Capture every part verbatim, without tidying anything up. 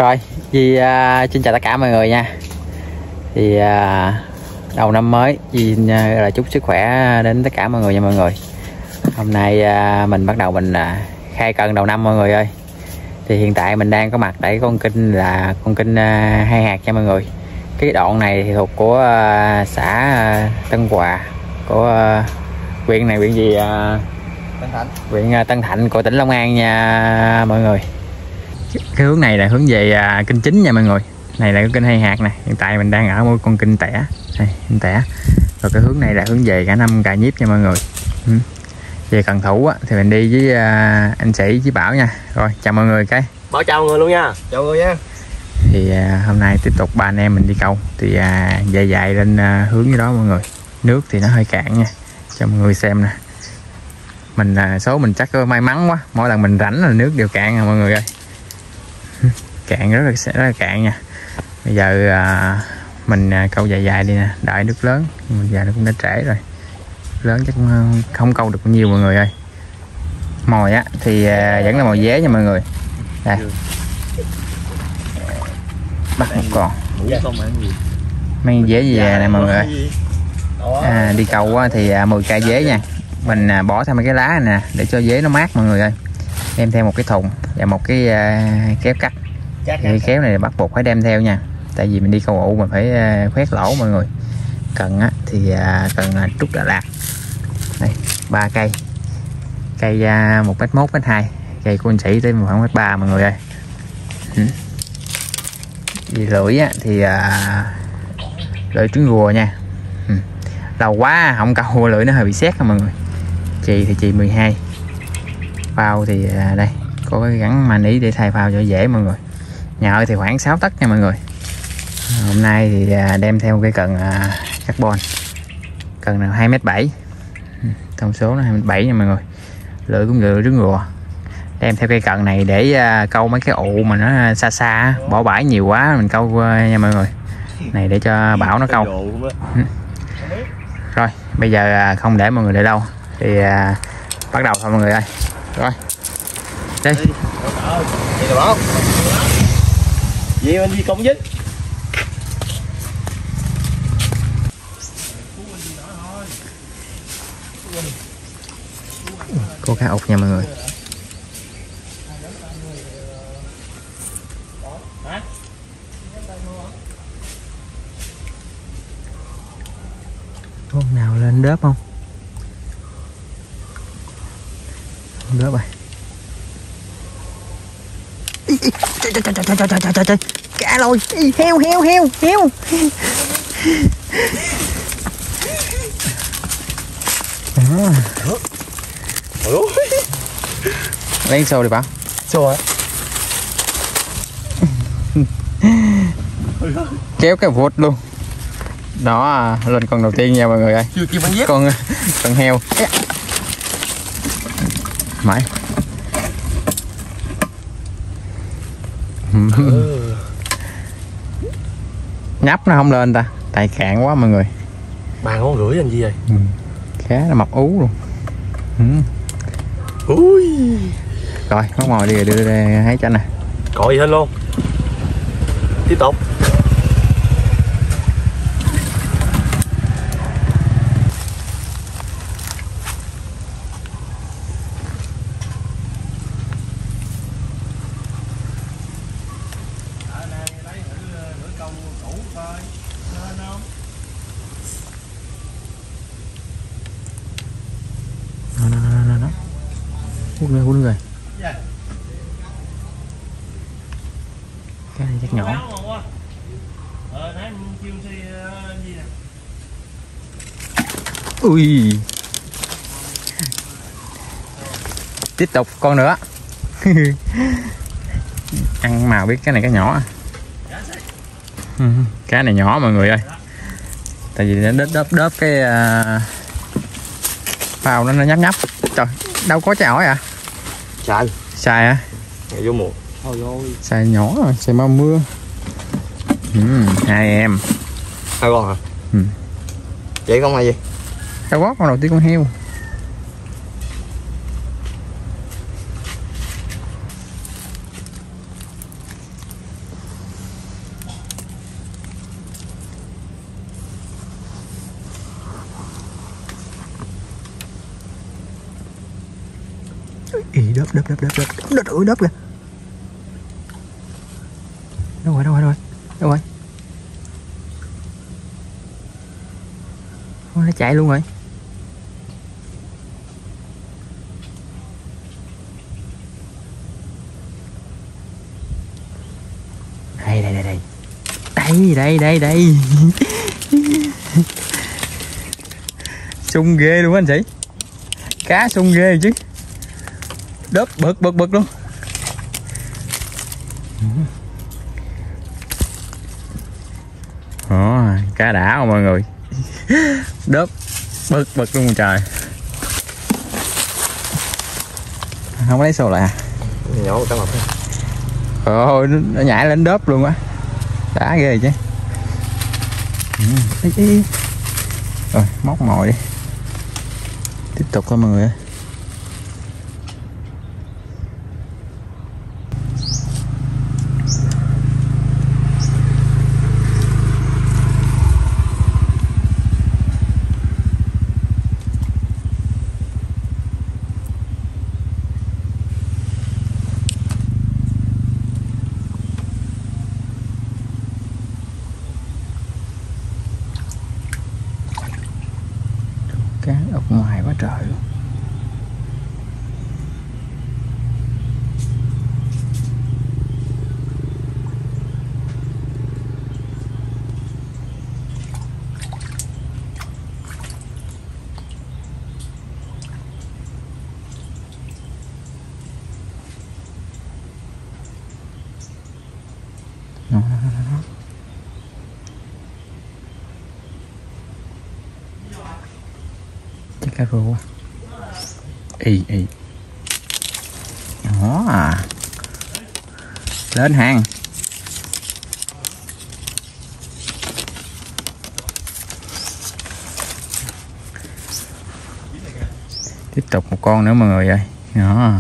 Rồi, Di uh, xin chào tất cả mọi người nha. Thì uh, đầu năm mới Di uh, là chúc sức khỏe đến tất cả mọi người nha mọi người. Hôm nay uh, mình bắt đầu mình uh, khai cân đầu năm mọi người ơi. Thì hiện tại mình đang có mặt tại con kênh là con kênh uh, Hai Hạt nha mọi người. Cái đoạn này thì thuộc của uh, xã uh, Tân Hòa của uh, huyện này huyện gì uh, Tân Thạnh. huyện uh, Tân Thạnh của tỉnh Long An nha mọi người. Cái hướng này là hướng về uh, kênh chính nha mọi người. Này là cái kênh Hai Hạt này. Hiện tại mình đang ở một con kênh tẻ này, kênh tẻ. Rồi cái hướng này là hướng về cả năm Cà Nhiếp nha mọi người. Ừ. Về Cần Thũ á, thì mình đi với uh, anh Sĩ với Bảo nha. Rồi chào mọi người cái. Bảo chào mọi người luôn nha. Chào mọi người nha. Thì uh, hôm nay tiếp tục ba anh em mình đi câu. Thì uh, dài dài lên uh, hướng như đó mọi người. Nước thì nó hơi cạn nha, cho mọi người xem nè. Mình uh, số mình chắc có may mắn quá, mỗi lần mình rảnh là nước đều cạn à mọi người ơi. Cạn rất là, rất là cạn nha. Bây giờ à, mình à, câu dài dài đi nè, đợi nước lớn. Bây giờ nó cũng đã trễ rồi, lớn chắc không câu được bao nhiêu mọi người ơi. Mồi á thì à, vẫn là mồi dế nha mọi người. Đây, bắt một con mang dế gì về nè mọi người ơi. À, đi câu á, thì à, mười cây dế nha. Mình à, bỏ thêm mấy cái lá nè để cho dế nó mát mọi người ơi. Đem theo một cái thùng và một cái à, kéo cắt. Cái kéo này bắt buộc phải đem theo nha, tại vì mình đi câu ụ mình phải khoét lỗ mọi người. Cần á thì cần trúc Đà Lạt đây, ba cây, cây một mét một mét hai, cây của anh Sĩ tới khoảng mét ba mọi người ơi. Ừ. Vì lưỡi á thì lưỡi trứng rùa nha. Ừ. Lâu quá không câu lưỡi nó hơi bị xét mọi người. Chì thì chì mười hai, phao thì đây có cái gắn mani để thay phao cho dễ mọi người. Nhà ơi thì khoảng sáu tấc nha mọi người. Hôm nay thì đem theo cái cần carbon, cần nào hai mét bảy, thông số nó hai mét bảy nha mọi người. Lưỡi cũng lưỡi trứng rùa. Đem theo cây cần này để câu mấy cái ụ mà nó xa xa, bỏ bãi nhiều quá mình câu nha mọi người. Này để cho Bảo nó câu. Rồi bây giờ không để mọi người đợi lâu thì bắt đầu thôi mọi người ơi. Rồi đi. Vậy anh đi công dính. Có cá ục nha mọi người. Con nào lên đớp không? Không đớp rồi. Trời trời trời trời trời trời trời trời, cá lôi, heo heo heo heo. Lấy xô đi Bảo. Xô hả? Kéo cái vụt luôn. Đó, lên con đầu tiên nha mọi người ơi. Chưa kịp ăn dép. Con con heo. Mãi. Ừ. Nhấp nó không lên ta, tại cạn quá mọi người. Ba ngón rưỡi anh gì vậy? Ừ. Cá nó mập ú luôn. Ừ. Ui. Rồi bắt mồi đi rồi đưa ra hái cho nè. Cội hết luôn. Tiếp tục. Nó nó nó nó nó hút nữa hút rồi. Cái này chắc nhỏ. Ui, tiếp tục con nữa. Ăn màu biết cái này cái nhỏ. Cái này nhỏ mọi người ơi, tại vì nó đớp đớp đớp cái uh, phao nó nó nhấp nhấp. Trời, đâu có trái ổi à? Xài. Xài hả? Ngày vô mùa. Thôi rồi. Xài nhỏ rồi, xài mau mưa. Ừ, hai em. Hai con hả? Ừ. Vậy con hay gì? Đâu có, con đầu tiên con heo. Ý, đớp đớp đớp đớp đớp đớp đớp đớp kìa. Đâu rồi đâu rồi đâu rồi đâu rồi nó chạy luôn rồi. Đây đây đây đây đây đây đây đây sung ghê luôn anh chị, cá sung ghê chứ, đớp bực bực bực luôn. Ồ, cá đã không mọi người, đớp bực bực luôn trời. Không có lấy xô lại à? Nhỏ một cá mập. Ôi, nó nhảy lên đớp luôn á, đã ghê chứ. Ừ. Ý, ý. Rồi móc mồi đi, tiếp tục thôi mọi người. Cá ở ngoài quá trời luôn. Nó, nó, nó, nó. Chắc cá rô quá. Ý ý. Đó à. Lên hàng. Tiếp tục một con nữa mọi người ơi. Đó.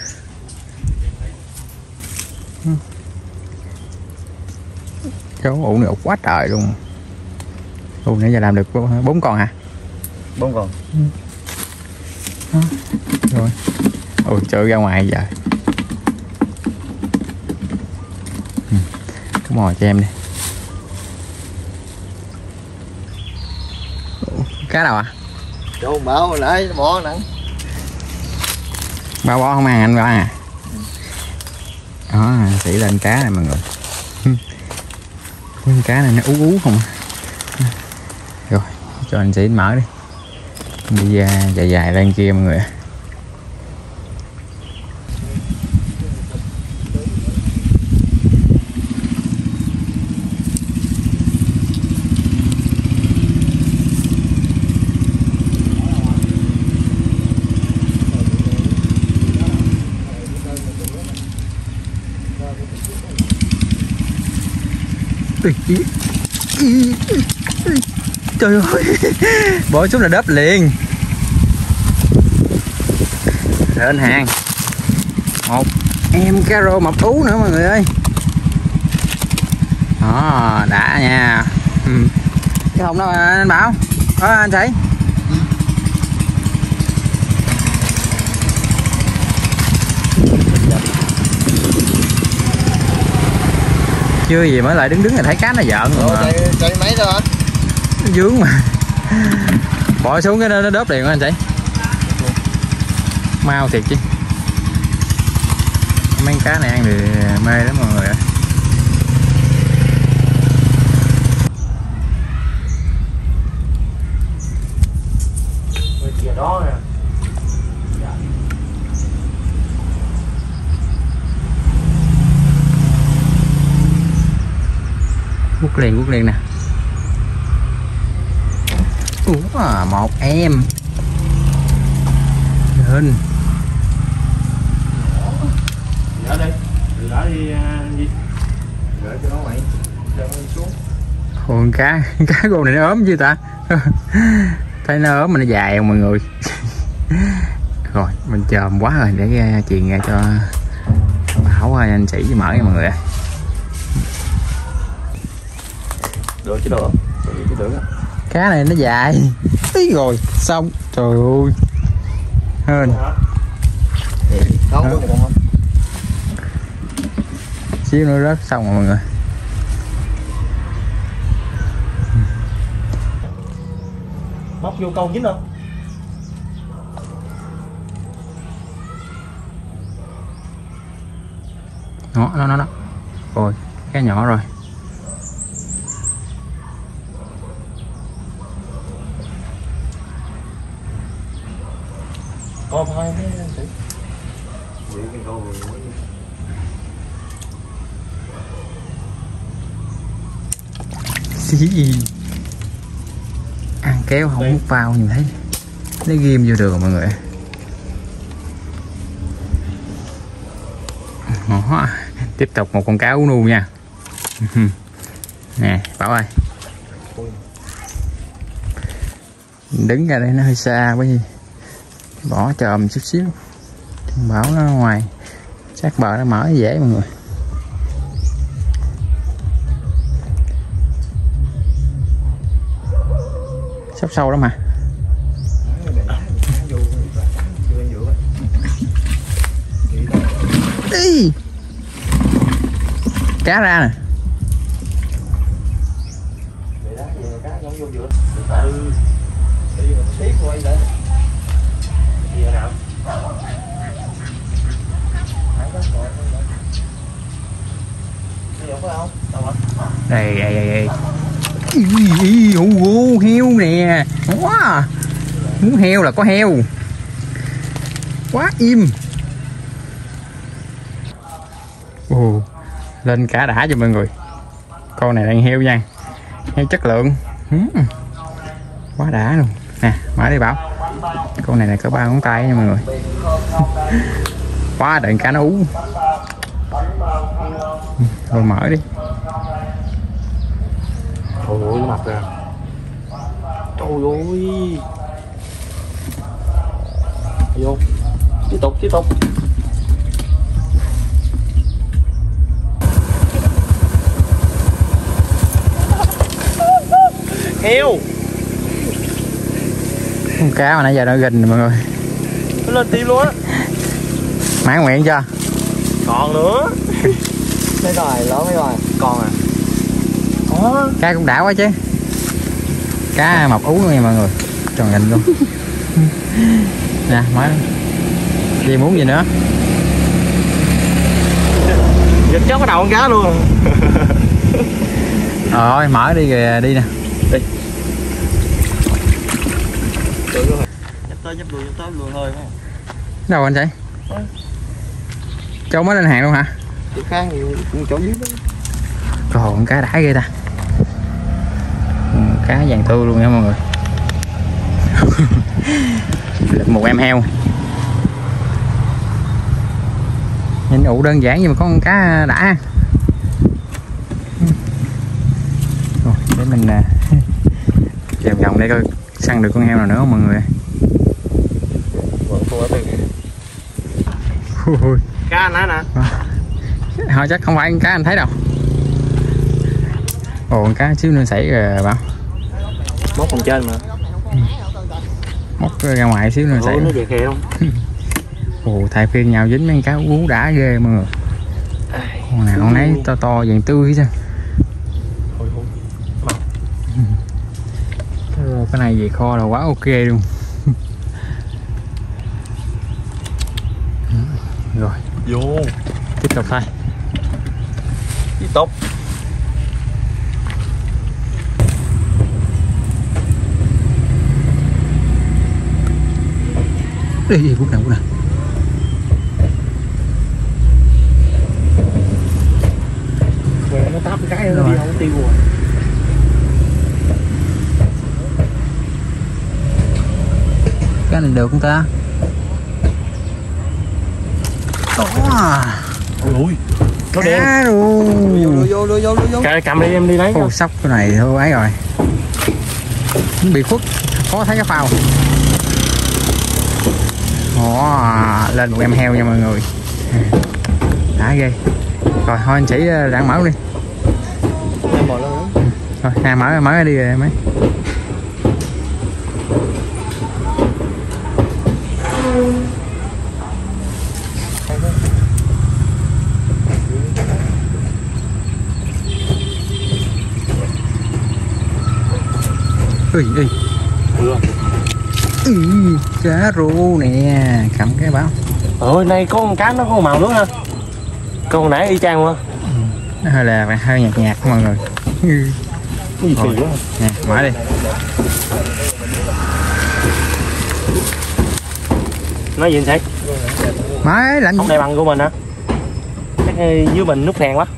Cháu ủ này quá trời luôn. Ủ nãy giờ làm được bốn con hả? Bốn con. Ừ. Đó. Rồi. Ôi chơi ra ngoài giờ. Ừ. Cái mồi cho em đi. Cá đâu ạ? À? Chỗ bảo hồi nãy bỏ nặng. Bao bó không ăn anh bao ăn à? Đó, sĩ lên cá này mọi người. Con cá này nó ú ú không. Rồi, cho anh sĩ mở đi. Đi dài dài lên kia mọi người. Trời ơi, bỏ xuống là đớp liền. Lên hàng một em cá rô mập ú nữa mọi người ơi. Đó, đã nha. Ừ. Cái hồng đâu anh Bảo? Đó anh thấy. Chưa gì mới lại đứng đứng là thấy cá nó giận rồi mà. Chạy, chạy mấy thôi hả? Nó dướng mà. Bỏ xuống cái nó đớp liền đó anh chị. Mau thiệt chứ. Mấy cá này ăn thì mê lắm mọi người ạ. Đó nè. Quất liền quất liền nè. Ủa à, một em lên. Dạ đi, đã đi gì? Gửi cho nó mày, cho nó xuống. Con cá, cá con này nó ốm chứ ta? Thấy nó ốm mà nó dài không mọi người. Rồi, mình chồm quá rồi để ra truyền ra cho Bảo anh Sĩ mở nha mọi người. Được chứ được, được chứ được. Cá này nó dài. Ý rồi, xong. Trời ơi. Hên. Không, có một con không. Xíu nữa rớt xong rồi mọi người. Móc vô câu dính không? Nó nó nó nó. Rồi, cái nhỏ rồi. Con thôi cái câu gì ăn kéo không hút vào nhìn thấy nó ghim vô được rồi mọi người. Đó. Tiếp tục một con cá ú nu nha. Nè Bảo ơi, đứng ra đây nó hơi xa bởi vì bỏ chòm chút xíu. Bảo nó ngoài sát bờ nó mở dễ mọi người. Sắp sâu lắm mà. Đi. Cá ra nè. Đây đây đây đây. Hú hú heo nè. Wow. Muốn heo là có heo. Quá im. Ồ, lên cá đã cho mọi người. Con này đang heo nha. Heo chất lượng. uhm. Quá đã luôn. Nè mở đi Bảo. Con này là có ba ngón tay nha mọi người. Quá đợi cá nó ú. Rồi mở đi. Trời ơi nó mập ra. Trời ơi. Vô. Tiếp tục tiếp tục. Heo. Con cá mà nãy giờ nó gình mọi người. Nó lên tim luôn á. Mãn nguyện chưa? Còn nữa. Mấy rồi lớn mấy rồi. Còn à. Có. Cá cũng đã quá chứ. Cá mọc ú luôn nha mọi người. Tròn gình luôn. Nè mở gì muốn gì nữa. Giật chóc cái đầu con cá luôn. Rồi mở đi kìa đi nè. Đi. Nhấp tới nhấp lui nhấp tới luôn thôi. Đâu anh chạy? Châu mới lên hàng luôn hả? Chỗ khác thì chỗ dưới đó. Còn cá đã ghê ta. Cá vàng tươi luôn nha mọi người. Một em heo. Nhìn ủ đơn giản nhưng mà có con cá đã. Rồi, để mình chèo vòng để coi săn được con heo nào nữa không mọi người. Cá anh nãy nè. Thôi chắc không phải con cá anh thấy đâu. Ồ con cá xíu nữa xảy rồi Bảo. Móc phần trên mà. Móc ra ngoài xíu nữa xảy. Nó về khe không? Ồ thay phiên nhau dính mấy cá ú đã ghê mọi người. Con nào con nấy to to vàng tươi chứ. Cái này về kho là quá ok luôn. Rồi vô tiếp tục thôi. Tiếp tục. Đi đi phút nào phút nào. Rồi nó táp cái nó đi không tiêu rồi. Cái này được không ta? Ôi ui, nó đen. Vô vô vô vô vô. Cầm đi em đi lấy. Ô, sóc cái này thôi ấy rồi. Nó bị khuất, khó thấy cái phao. Ồ, lên một em heo nha mọi người. Đã ghê. Rồi thôi anh chỉ rạng mở đi. Rồi nè mở mở đi rồi mấy. ui ui ừ, cá rô nè, cầm cái báo. Ôi này có con cá nó có màu nước ha, con nãy y chang quá. Nó hơi là hơi nhạt nhạt mọi người. Cái gì kỳ quá nè, mở đi. Nói gì anh Sĩ? Máy lạnh. Không này bằng của mình hả? Cái dưới mình nút phèn quá.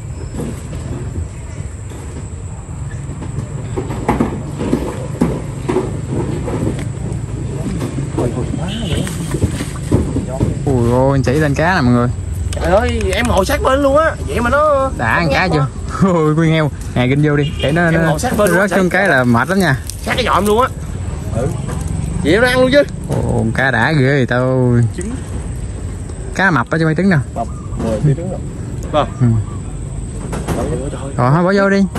Ui ôi, anh chỉ lên cá nè mọi người. Trời ơi, em ngồi sát bên luôn á. Vậy mà nó đã ăn cá chưa? Ôi quy heo. Nè kinh vô đi. Để nó em nó ngồi sát bên rớt xuống cái là mệt lắm nha. Sát cái giòm luôn á. Ừ. Vậy nó ăn luôn chứ. Ồ, cá đã ghê rồi tao. Trứng. Cá mập ở trong mấy trứng đâu. Mập, mười cái trứng đâu. Vâng. Ừ. Rồi thôi bỏ vô đi.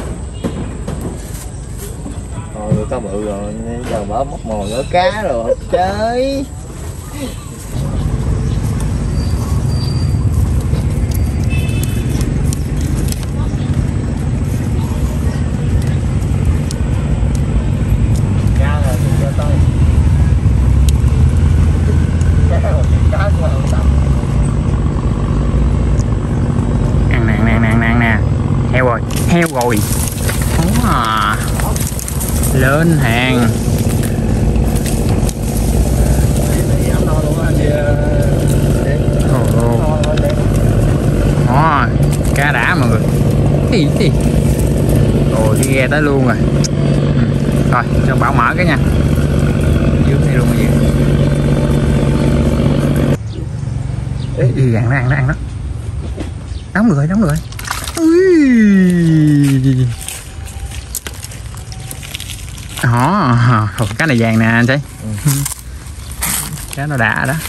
Rồi cá bự rồi, giờ mở móc mồi ở cá rồi chơi. Ăn nè, nè, nè, nè, nè. Heo rồi, heo rồi. À, lên hàng. Ồ, ồ. Đó, cá đã mọi người. Cái gì gì? Ồ, cái ghe tới luôn rồi. Ừ. Rồi, cho Bảo mở cái nha. Dưới đây luôn rồi gì? Ê, ăn nó ăn nó ăn nó. Đóng người, đóng người. Ui. Đó, oh, cái này vàng nè anh thấy. Ừ. Cá nó đã đó.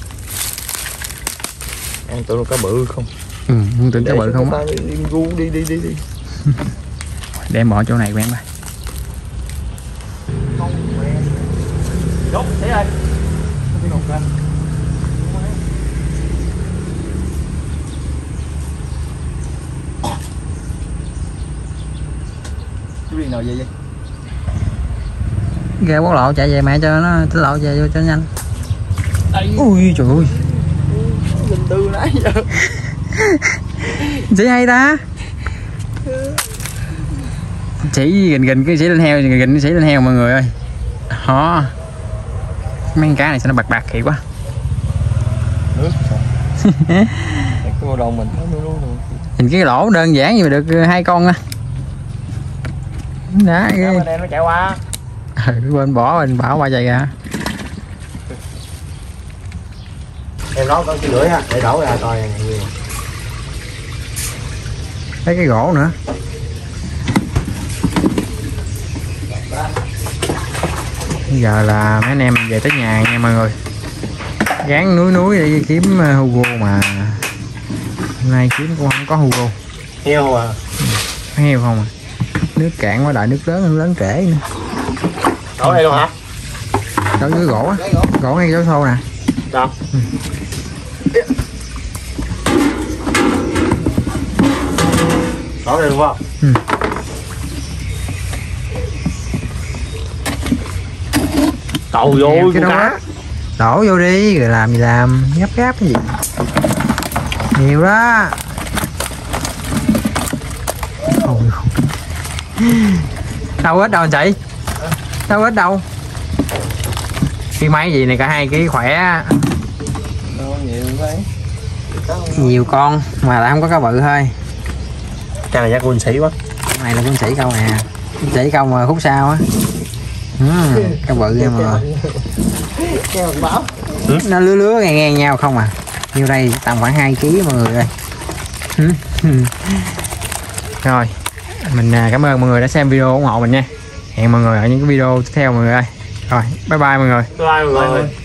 Ăn tụi nó cá bự không? Ừ, không tưởng cá bự không á. Đi đi đi đi. Để em bỏ chỗ này quen ba. Đốt, thấy ơi. Chú đi nào về vậy? Ghe quốc lộ chạy về mẹ cho nó tỉnh lộ về vô cho nhanh. Đây. Ui trời ơi. Mình tư nãy giờ. Chỉ hay ta. Chỉ gình gình cái chỉ lên heo, gình gình cái chỉ lên heo mọi người ơi. Đó. Mấy con cá này sao nó bạc bạc kỳ quá. Nước. Cái cô đầu mình nó luôn. Nhìn cái lỗ đơn giản như mà được hai con á. Đã ghê. Đây nó chạy qua. Ừ, quên bỏ mình bảo qua chạy ra. Em nói con chi lưỡi ha, để đổ ra coi nhiều. Lấy cái gỗ nữa. Bây giờ là mấy anh em về tới nhà nha mọi người. Gán núi núi để kiếm Hugo mà hôm nay kiếm cũng không có Hugo. Heo à? Ừ, heo không à. Nước cạn quá, đợi nước lớn nước lớn trễ nữa. Đổ đây luôn hả? Đổ dưới gỗ á. Gỗ ngay chỗ xô nè. Đâu? Ừ. Đổ đây luôn không? Ừ. Tàu vô cái đó. Đổ vô đi rồi làm gì làm, gấp gáp cái gì. Nhiều đó. Ôi. Đâu hết đâu anh chị? Đâu hết đâu. Cái máy gì này cả hai ký khỏe. Nhiều vậy. Nhiều con mà lại không có cá bự thôi. Cái này chắc quân sĩ quá. Cái này là quân sĩ câu nè. Quân sĩ câu mà khúc sau á. Ừ, cá bự nha mọi người. Ừ? Nó lứa lứa ngang ngang nhau không à. Như đây tầm khoảng hai ký mọi người ơi. Rồi mình cảm ơn mọi người đã xem video ủng hộ mình nha. Hẹn mọi người ở những cái video tiếp theo mọi người ơi. Rồi bye bye mọi người. Bye bye mọi người.